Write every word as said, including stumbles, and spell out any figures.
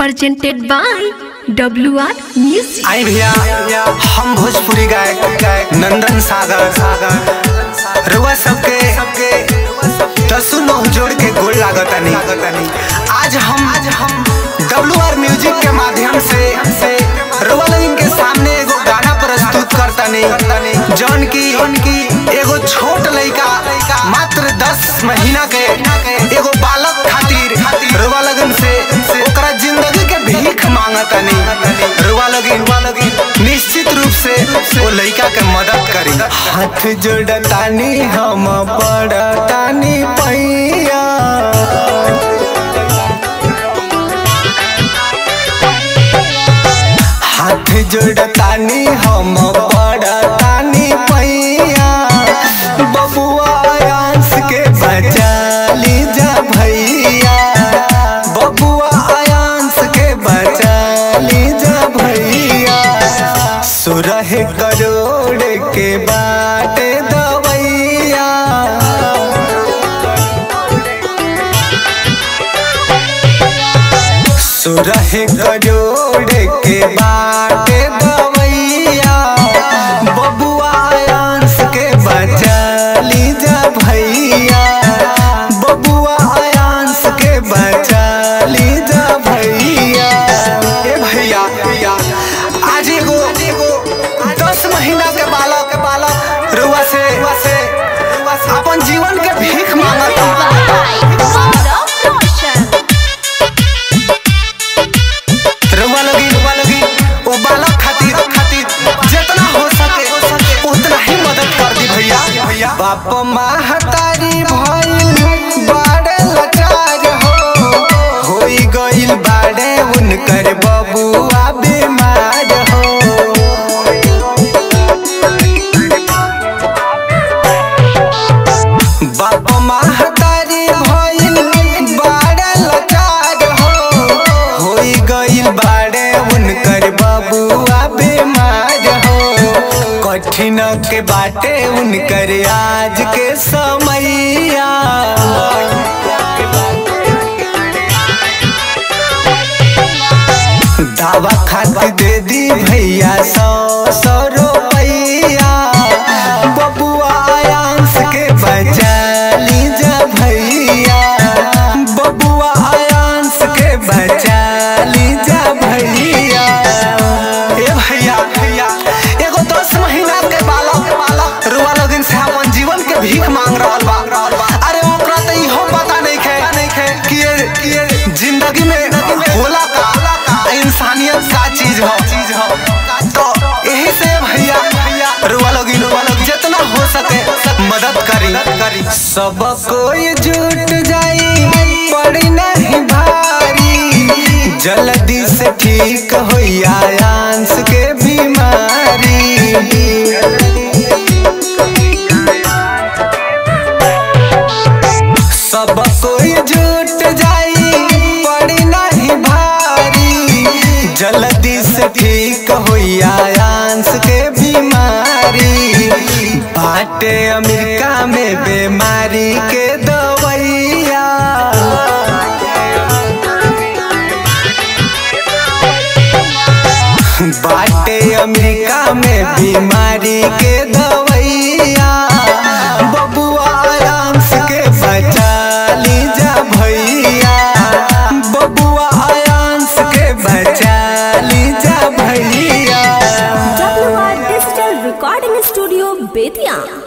presented by W R Music। आई भैया हम भोजपुरी गायक गायक नंदन सागर सागर रुआ सबके सबके दसु नौ जोड़ के गोल लागतानी। आज हम आज हम डब्ल्यू आर म्यूजिक के माध्यम से से रुआ लोगन के सामने एगो गाना प्रस्तुत करतानी जौन की उनकी एगो छोट लड़का मात्र दस महीना के एगो बालक खातिर रुआ लोगन से ओकरा जिंदगी के भीख मांगतानी। रुआ लोगन निश्चित रूप से वो लड़का के मदद करी। हाथ जोड़तानी हम पड़तानी पैया, हाथ जोड़तानी हम पड़तानी पैया, बबुआ आयांस के बचा लीजा भैया, बबुआ आयांस के बचा लीजा भैया। सुरह करोड़ के बाटे दवैया, सुरह करोड़ के बाटे दवैया, बबुआ आयांस के बचा लीजा भैया, बबुआ आयांस के बचा लीजा भैया। ए भैया भैया आज एगो दस महीना के बालक बालक रुआ से से अपन जीवन के भीख मांगता। रुआ लगी रुआ लगी वो बालक खातिर खातिर जितना हो सके उतना ही मदद कर दी भैया भैया। बाप महतारी भइल बाड़े लाचार हो, होई गइल बाड़े उनकर बबुआ बीमार हो। बाप महतारी भइल बाड़े लाचार हो, होई गइल बाड़े उनकर बबुआ बीमार हो। कठिन के बाटे उनकर आज के समैया, दावा खातिर दे दी भैया सौ सौ रुपैया, बबुआ आयांस के बचा लीजा भैया, बबुआ आयांस के बचा लीजा भैया। ए भैया भैया एगो दस महीना के बालक बालक रुआ लोगन से अपन जीवन के भीख मांग रहल बा। अरे ओकरा त इहो पता नहीं खे नहीं खे कि ये जिंदगी में होला का इंसानियत का चीज हो चीज हो। तो यही से भैया भैया रुआ लोगी रुआ लोगी जितना हो सके मदद करी करी। सब कोई जुट जाई पड़ी नहीं भारी, जल्दी से ठीक होई आयांस के बीमारी। सब कोई जुट जाई पड़ी नहीं भारी, जल्दी से ठीक होई आयांस के बीमारी। बाटे अमेरिका में बीमारी के दवैया, बाटे अमेरिका में बीमारी के दवैया, बबुआ आयांस के बचा लीजा भैया, बबुआ आयांस के बचा लीजा भैया। W R Digital Recording Studio Bettiah.